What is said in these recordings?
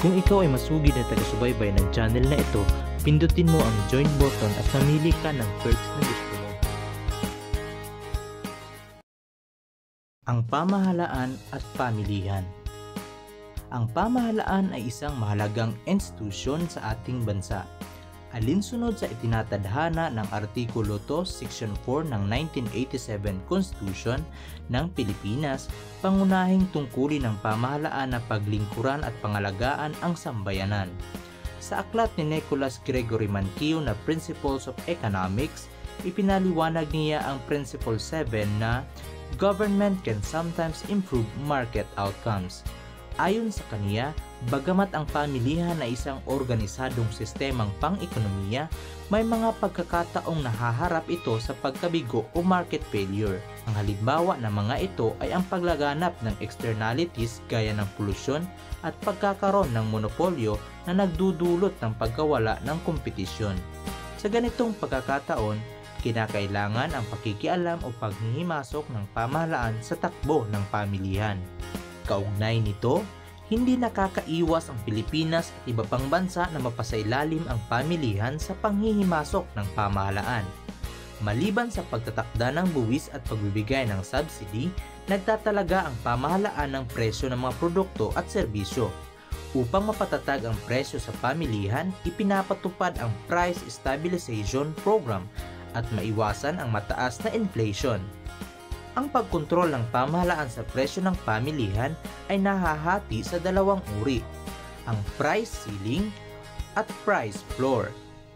Kung ikaw ay masugid na taga-subaybay ng channel na ito, pindutin mo ang join button at mamili ka ng perks na gusto mo. Ang pamahalaan at pamilihan. Ang pamahalaan ay isang mahalagang institusyon sa ating bansa. Alinsunod sa itinatadhana ng Artikulo 2, Section 4 ng 1987 Constitution ng Pilipinas, pangunahing tungkulin ng pamahalaan na paglingkuran at pangalagaan ang sambayanan. Sa aklat ni Nicholas Gregory Mankiw na Principles of Economics, ipinaliwanag niya ang Principle 7 na government can sometimes improve market outcomes. Ayon sa kaniya, bagamat ang pamilihan ay isang organisadong sistemang pang-ekonomiya, may mga pagkakataong nahaharap ito sa pagkabigo o market failure. Ang halimbawa ng mga ito ay ang paglaganap ng externalities gaya ng polusyon at pagkakaroon ng monopolyo na nagdudulot ng pagkawala ng kompetisyon. Sa ganitong pagkakataon, kinakailangan ang pakikialam o paghihimasok ng pamahalaan sa takbo ng pamilihan. Kaugnay nito, hindi nakakaiwas ang Pilipinas at iba pang bansa na mapasailalim ang pamilihan sa panghihimasok ng pamahalaan. Maliban sa pagtatakda ng buwis at pagbibigay ng subsidy, nagtatalaga ang pamahalaan ng presyo ng mga produkto at serbisyo. Upang mapatatag ang presyo sa pamilihan, ipinapatupad ang Price Stabilization Program at maiwasan ang mataas na inflation. Ang pagkontrol ng pamahalaan sa presyo ng pamilihan ay nahahati sa dalawang uri, ang price ceiling at price floor.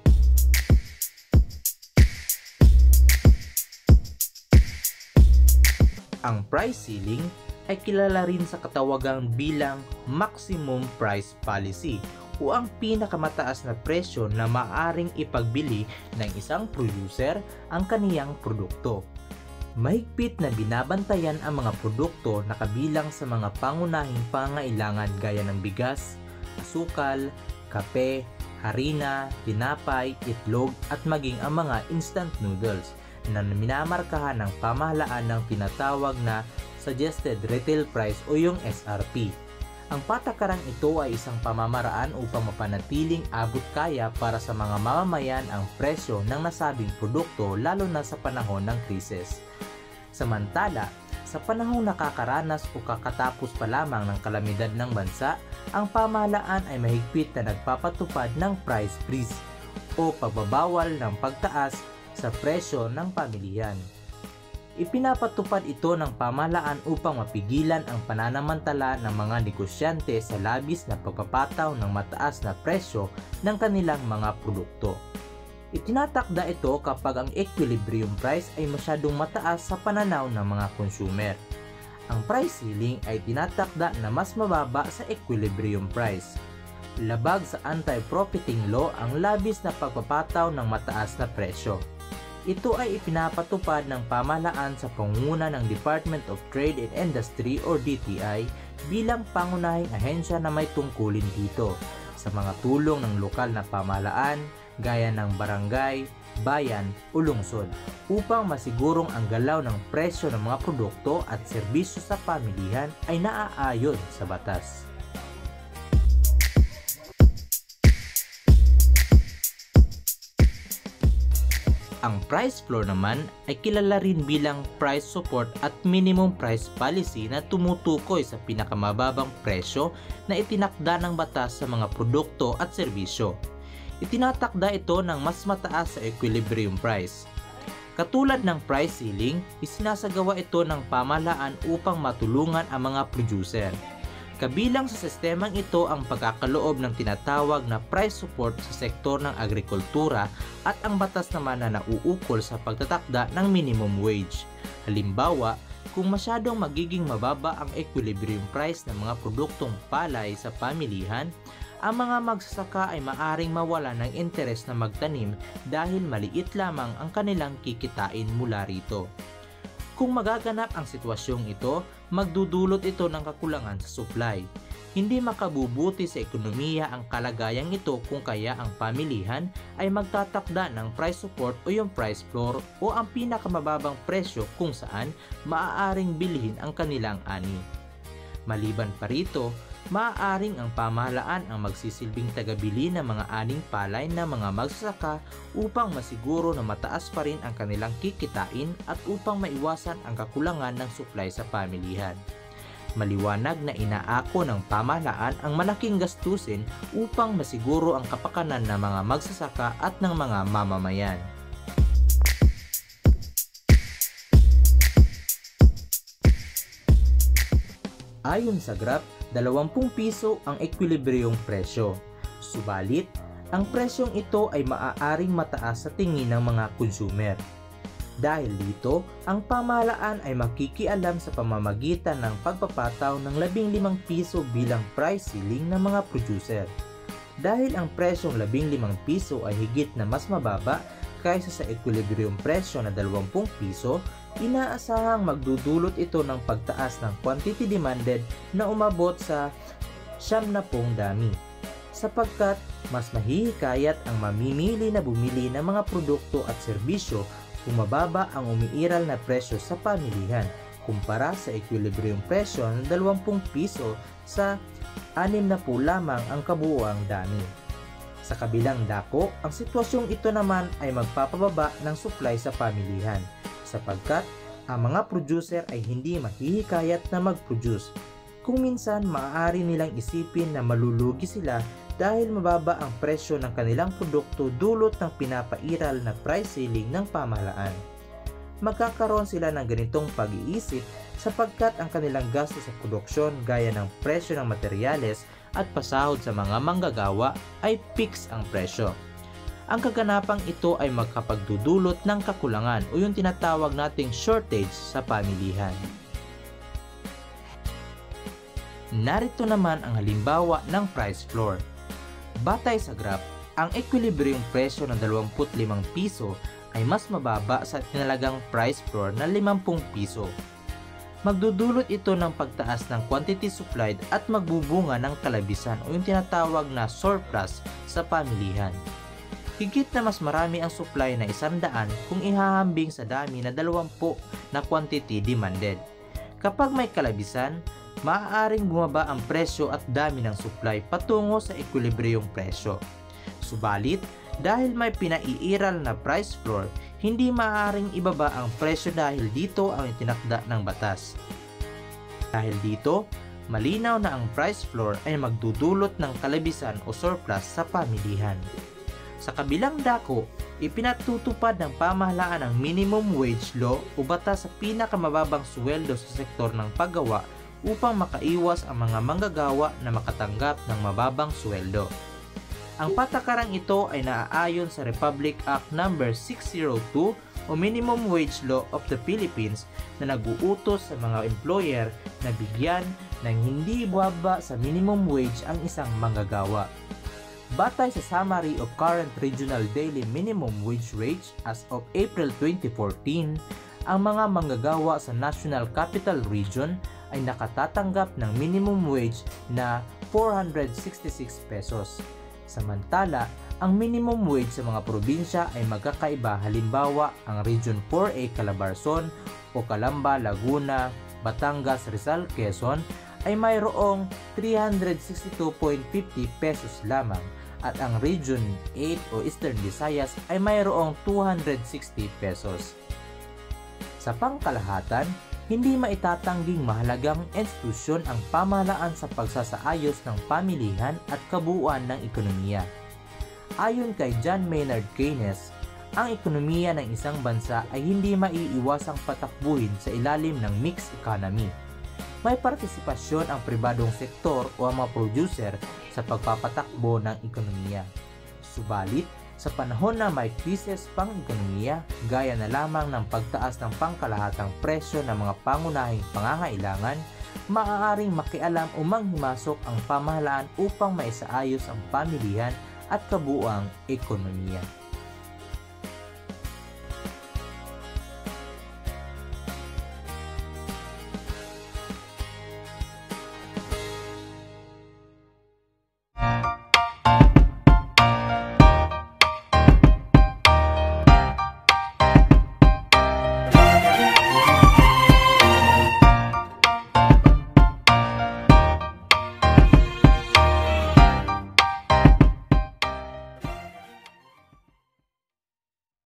Ang price ceiling ay kilala rin sa katawagang bilang maximum price policy o ang pinakamataas na presyo na maaaring ipagbili ng isang producer ang kaniyang produkto. Mahigpit na binabantayan ang mga produkto na kabilang sa mga pangunahing pangailangan gaya ng bigas, asukal, kape, harina, tinapay, itlog at maging ang mga instant noodles na minamarkahan ng pamahalaan ng tinatawag na Suggested Retail Price o yung SRP. Ang patakarang ito ay isang pamamaraan upang mapanatiling abot kaya para sa mga mamamayan ang presyo ng nasabing produkto lalo na sa panahon ng krisis. Samantala, sa panahong nakakaranas o kakatapos pa lamang ng kalamidad ng bansa, ang pamahalaan ay mahigpit na nagpapatupad ng price freeze o pagbabawal ng pagtaas sa presyo ng pamilihan. Ipinapatupad ito ng pamahalaan upang mapigilan ang pananamantala ng mga negosyante sa labis na pagpapataw ng mataas na presyo ng kanilang mga produkto. Itinatakda ito kapag ang equilibrium price ay masyadong mataas sa pananaw ng mga consumer. Ang price ceiling ay tinatakda na mas mababa sa equilibrium price. Labag sa anti-profiting law ang labis na pagpapataw ng mataas na presyo. Ito ay ipinapatupad ng pamahalaan sa pangunguna ng Department of Trade and Industry o DTI bilang pangunahing ahensya na may tungkulin dito sa mga tulong ng lokal na pamahalaan gaya ng barangay, bayan o lungsod upang masigurong ang galaw ng presyo ng mga produkto at serbisyo sa pamilihan ay naaayon sa batas. Ang price floor naman ay kilala rin bilang price support at minimum price policy na tumutukoy sa pinakamababang presyo na itinakda ng batas sa mga produkto at serbisyo. Itinatakda ito ng mas mataas sa equilibrium price. Katulad ng price ceiling, isinasagawa ito ng pamahalaan upang matulungan ang mga producer. Kabilang sa sistemang ito ang pagkakaloob ng tinatawag na price support sa sektor ng agrikultura at ang batas naman na nauukol sa pagtatakda ng minimum wage. Halimbawa, kung masyadong magiging mababa ang equilibrium price ng mga produktong palay sa pamilihan, ang mga magsasaka ay maaring mawala ng interes na magtanim dahil maliit lamang ang kanilang kikitain mula rito. Kung magaganap ang sitwasyong ito, magdudulot ito ng kakulangan sa supply. Hindi makabubuti sa ekonomiya ang kalagayang ito kung kaya ang pamilihan ay magtatakda ng price support o yung price floor o ang pinakamababang presyo kung saan maaaring bilhin ang kanilang ani. Maliban pa rito, Maaaring ang pamahalaan ang magsisilbing tagabili ng mga aning palay ng mga magsasaka upang masiguro na mataas pa rin ang kanilang kikitain at upang maiwasan ang kakulangan ng supply sa pamilihan. Maliwanag na inaako ng pamahalaan ang malaking gastusin upang masiguro ang kapakanan ng mga magsasaka at ng mga mamamayan. Ayon sa graph, 20 piso ang ekwilibryong presyo. Subalit, ang presyong ito ay maaaring mataas sa tingin ng mga consumer. Dahil dito, ang pamahalaan ay makikialam sa pamamagitan ng pagpapataw ng 15 piso bilang price ceiling ng mga producer. Dahil ang presyong 15 piso ay higit na mas mababa kaysa sa ekwilibryong presyo na 20 piso, inaasahang magdudulot ito ng pagtaas ng quantity demanded na umabot sa 70 dami. Sapagkat mas mahihikayat ang mamimili na bumili ng mga produkto at serbisyo kung mababa ang umiiral na presyo sa pamilihan kumpara sa ekwilibryong presyo ng 20 piso sa 60 lamang ang kabuuang dami. Sa kabilang dako, ang sitwasyong ito naman ay magpapababa ng supply sa pamilihan sapagkat ang mga producer ay hindi mahihikayat na mag-produce. Kung minsan maaari nilang isipin na malulugi sila dahil mababa ang presyo ng kanilang produkto dulot ng pinapairal na price ceiling ng pamahalaan. Magkakaroon sila ng ganitong pag-iisip sapagkat ang kanilang gasto sa produksyon gaya ng presyo ng materyales at pasahod sa mga manggagawa ay fix ang presyo. Ang kaganapang ito ay magkapagdudulot ng kakulangan o yung tinatawag nating shortage sa pamilihan. Narito naman ang halimbawa ng price floor. Batay sa graph, ang ekwilibryong presyo ng 25 piso ay mas mababa sa tinalagang price floor na 50 piso. Magdudulot ito ng pagtaas ng quantity supplied at magbubunga ng kalabisan o yung tinatawag na surplus sa pamilihan. Higit na mas marami ang supply na 100 kung ihahambing sa dami na 20 na quantity demanded. Kapag may kalabisan, maaaring bumaba ang presyo at dami ng supply patungo sa ekwilibryong presyo. Subalit, dahil may pinaiiral na price floor, hindi maaaring ibaba ang presyo dahil dito ang itinakda ng batas. Dahil dito, malinaw na ang price floor ay magdudulot ng kalabisan o surplus sa pamilihan. Sa kabilang dako, ipinatutupad ng pamahalaan ang minimum wage law o batas sa pinakamababang sweldo sa sektor ng paggawa upang makaiwas ang mga manggagawa na makatanggap ng mababang sweldo. Ang patakarang ito ay naaayon sa Republic Act No. 602 o Minimum Wage Law of the Philippines na nag-uutos sa mga employer na bigyan ng hindi bumaba sa minimum wage ang isang manggagawa. Batay sa Summary of Current Regional Daily Minimum Wage Rates as of April 2014, ang mga manggagawa sa National Capital Region ay nakatatanggap ng minimum wage na 466 pesos. Samantala, ang minimum wage sa mga probinsya ay magkakaiba, halimbawa ang Region 4A Calabarzon o Calamba, Laguna, Batangas, Rizal, Quezon ay mayroong 362.50 pesos lamang at ang Region 8 o Eastern Visayas ay mayroong 260 pesos. Sa pangkalahatan, hindi maitatangging mahalagang institusyon ang pamahalaan sa pagsasaayos ng pamilihan at kabuuan ng ekonomiya. Ayon kay John Maynard Keynes, ang ekonomiya ng isang bansa ay hindi maiiwasang patakbuhin sa ilalim ng mixed economy. May partisipasyon ang pribadong sektor o ang mga producer sa pagpapatakbo ng ekonomiya. Subalit, sa panahon na may krisis pang-ekonomiya, gaya na lamang ng pagtaas ng pangkalahatang presyo ng mga pangunahing pangangailangan, maaaring makialam o manghimasok ang pamahalaan upang maisaayos ang pamilihan at kabuuang ekonomiya.